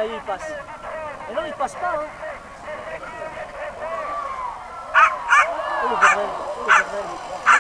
y est, il passe. Mais non, il passe pas, hein. Oh le bordel, oh le bordel.